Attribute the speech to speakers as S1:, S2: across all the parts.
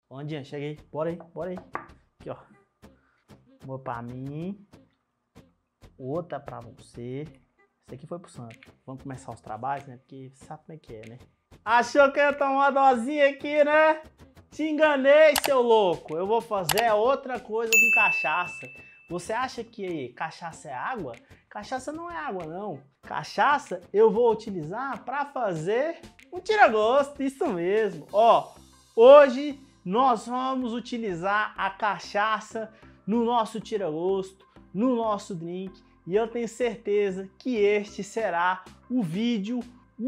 S1: Ondinha, cheguei. Bora aí, bora aí. Aqui, ó. Uma pra mim. Outra pra você. Esse aqui foi pro santo. Vamos começar os trabalhos, né? Porque sabe como é que é, né? Achou que eu ia tomar uma dosinha aqui, né? Te enganei, seu louco. Eu vou fazer outra coisa com cachaça. Você acha que cachaça é água? Cachaça não é água, não. Cachaça eu vou utilizar para fazer um tira-gosto, isso mesmo. Ó, hoje nós vamos utilizar a cachaça no nosso tira-gosto, no nosso drink. E eu tenho certeza que este será o vídeo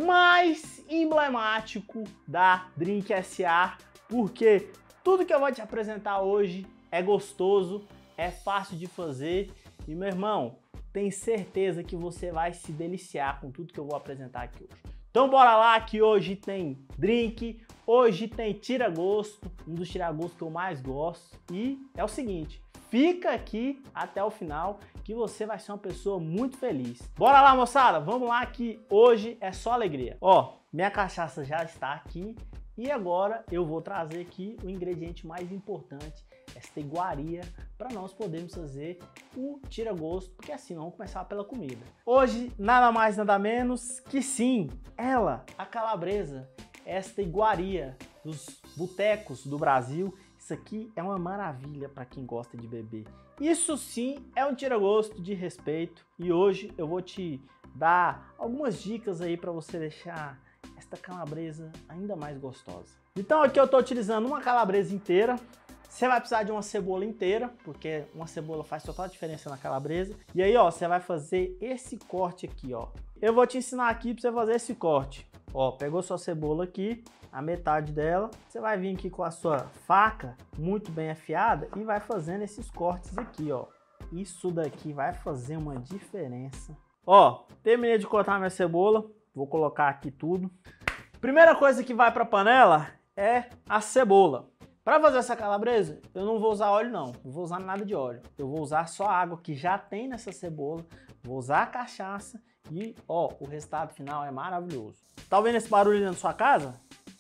S1: mais emblemático da Drink SA, porque tudo que eu vou te apresentar hoje é gostoso, é fácil de fazer e, meu irmão, tenho certeza que você vai se deliciar com tudo que eu vou apresentar aqui hoje. Então bora lá que hoje tem drink, hoje tem tira-gosto, um dos tira-gostos que eu mais gosto, e é o seguinte, fica aqui até o final que você vai ser uma pessoa muito feliz. Bora lá, moçada, vamos lá que hoje é só alegria. Ó, minha cachaça já está aqui e agora eu vou trazer aqui o ingrediente mais importante, esta iguaria, para nós podermos fazer o tira-gosto, porque assim vamos começar pela comida. Hoje, nada mais nada menos que sim, ela, a calabresa, esta iguaria dos botecos do Brasil. Isso aqui é uma maravilha para quem gosta de beber. Isso sim é um tira-gosto de respeito e hoje eu vou te dar algumas dicas aí para você deixar esta calabresa ainda mais gostosa. Então aqui eu estou utilizando uma calabresa inteira. Você vai precisar de uma cebola inteira, porque uma cebola faz total diferença na calabresa. E aí, ó, você vai fazer esse corte aqui, ó. Eu vou te ensinar aqui para você fazer esse corte. Ó, pegou sua cebola aqui, a metade dela, você vai vir aqui com a sua faca muito bem afiada e vai fazendo esses cortes aqui, ó. Isso daqui vai fazer uma diferença. Ó, terminei de cortar minha cebola, vou colocar aqui tudo. Primeira coisa que vai para a panela é a cebola. Para fazer essa calabresa, eu não vou usar óleo não, não vou usar nada de óleo. Eu vou usar só a água que já tem nessa cebola, vou usar a cachaça e, ó, o resultado final é maravilhoso. Tá vendo esse barulho dentro da sua casa?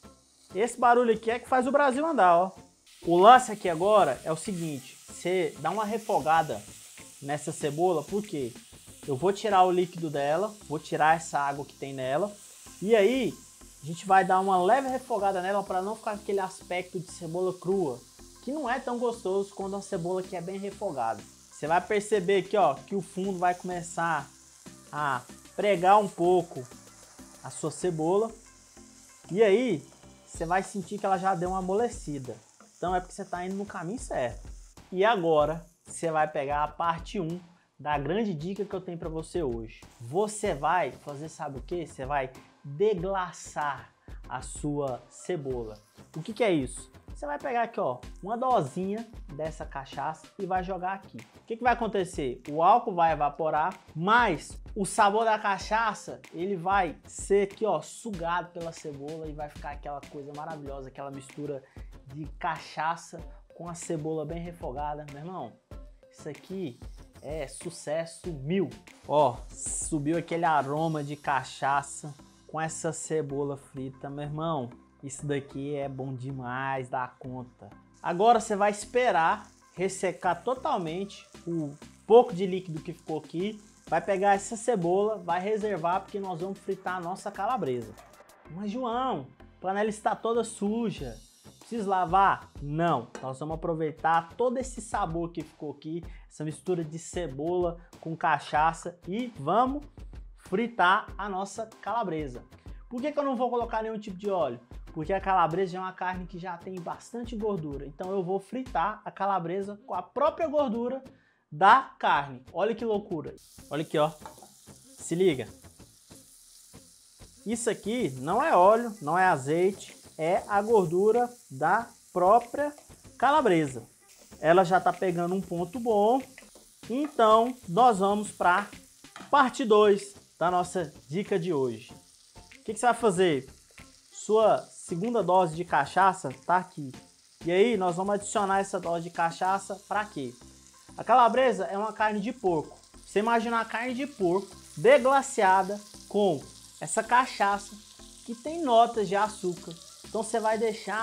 S1: Esse barulho aqui é que faz o Brasil andar, ó. O lance aqui agora é o seguinte, você dá uma refogada nessa cebola, porque eu vou tirar o líquido dela, vou tirar essa água que tem nela, e aí a gente vai dar uma leve refogada nela para não ficar aquele aspecto de cebola crua, que não é tão gostoso quando a cebola aqui é bem refogada. Você vai perceber aqui, ó, que o fundo vai começar a pregar um pouco a sua cebola, e aí você vai sentir que ela já deu uma amolecida. Então é porque você está indo no caminho certo. E agora você vai pegar a parte 1 da grande dica que eu tenho para você hoje. Você vai fazer, sabe o que? Você vai deglaçar a sua cebola. O que é isso? Você vai pegar aqui, ó, uma dosinha dessa cachaça e vai jogar aqui. O que vai acontecer? O álcool vai evaporar, mas o sabor da cachaça, ele vai ser aqui, ó, sugado pela cebola e vai ficar aquela coisa maravilhosa, aquela mistura de cachaça com a cebola bem refogada. Meu irmão, isso aqui é sucesso 1000. Ó, subiu aquele aroma de cachaça com essa cebola frita, meu irmão. Isso daqui é bom demais da conta. Agora você vai esperar ressecar totalmente o pouco de líquido que ficou aqui. Vai pegar essa cebola, vai reservar porque nós vamos fritar a nossa calabresa. Mas João, a panela está toda suja. Precisa lavar? Não. Nós vamos aproveitar todo esse sabor que ficou aqui, essa mistura de cebola com cachaça e vamos fritar a nossa calabresa. Por que eu não vou colocar nenhum tipo de óleo? Porque a calabresa é uma carne que já tem bastante gordura. Então eu vou fritar a calabresa com a própria gordura da carne. Olha que loucura. Olha aqui, ó. Se liga. Isso aqui não é óleo, não é azeite, é a gordura da própria calabresa. Ela já está pegando um ponto bom. Então nós vamos para parte 2 da nossa dica de hoje. O que você vai fazer? Sua segunda dose de cachaça tá aqui. E aí nós vamos adicionar essa dose de cachaça para quê? A calabresa é uma carne de porco. Você imagina a carne de porco deglaciada com essa cachaça que tem notas de açúcar. Então você vai deixar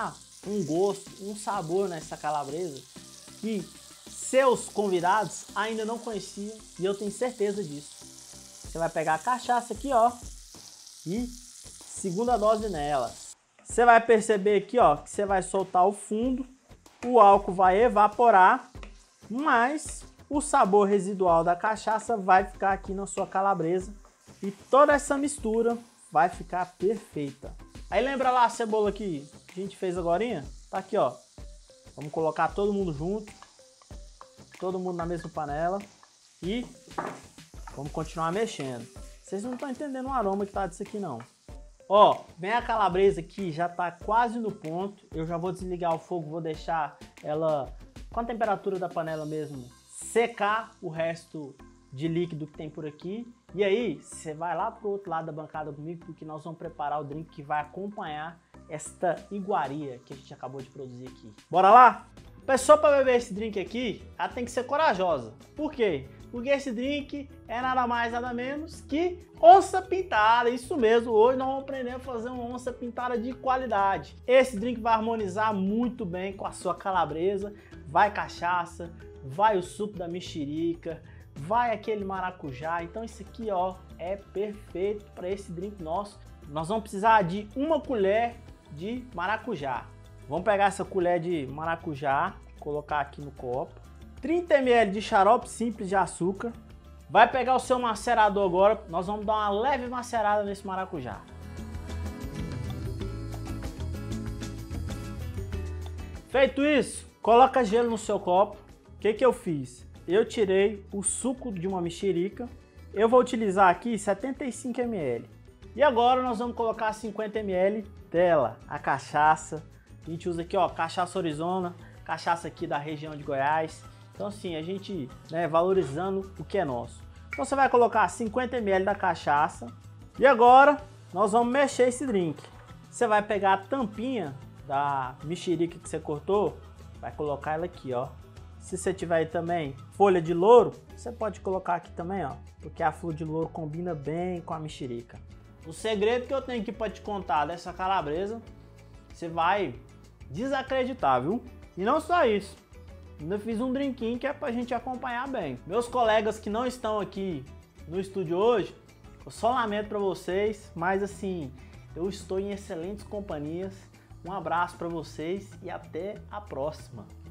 S1: um gosto, um sabor nessa calabresa que seus convidados ainda não conheciam e eu tenho certeza disso. Você vai pegar a cachaça aqui, ó, e segunda dose nela. Você vai perceber aqui, ó, que você vai soltar o fundo, o álcool vai evaporar, mas o sabor residual da cachaça vai ficar aqui na sua calabresa e toda essa mistura vai ficar perfeita. Aí lembra lá a cebola que a gente fez agorinha? Tá aqui, ó. Vamos colocar todo mundo junto, todo mundo na mesma panela e vamos continuar mexendo. Vocês não estão entendendo o aroma que tá disso aqui não. Ó, vem a calabresa aqui, já tá quase no ponto. Eu já vou desligar o fogo, vou deixar ela com a temperatura da panela mesmo secar o resto de líquido que tem por aqui. E aí, você vai lá pro outro lado da bancada comigo, porque nós vamos preparar o drink que vai acompanhar esta iguaria que a gente acabou de produzir aqui. Bora lá? A pessoa para beber esse drink aqui, ela tem que ser corajosa. Por quê? Porque esse drink é nada mais nada menos que onça pintada. Isso mesmo, hoje nós vamos aprender a fazer uma onça pintada de qualidade. Esse drink vai harmonizar muito bem com a sua calabresa. Vai cachaça, vai o suco da mexerica, vai aquele maracujá. Então isso aqui, ó, é perfeito para esse drink nosso. Nós vamos precisar de uma colher de maracujá. Vamos pegar essa colher de maracujá, colocar aqui no copo. 30 ml de xarope simples de açúcar. Vai pegar o seu macerador agora, nós vamos dar uma leve macerada nesse maracujá. Feito isso, coloca gelo no seu copo. O que eu fiz? Eu tirei o suco de uma mexerica. Eu vou utilizar aqui 75 ml. E agora nós vamos colocar 50 ml dela, a cachaça. A gente usa aqui, ó, cachaça Arizona, cachaça aqui da região de Goiás. Então assim, a gente, né, valorizando o que é nosso. Então você vai colocar 50 ml da cachaça. E agora nós vamos mexer esse drink. Você vai pegar a tampinha da mexerica que você cortou, vai colocar ela aqui, ó. Se você tiver aí também folha de louro, você pode colocar aqui também, ó, porque a folha de louro combina bem com a mexerica. O segredo que eu tenho aqui para te contar dessa calabresa, você vai desacreditar, viu? E não só isso, ainda fiz um drinquinho que é pra gente acompanhar bem. Meus colegas que não estão aqui no estúdio hoje, eu só lamento pra vocês, mas assim, eu estou em excelentes companhias. Um abraço pra vocês e até a próxima.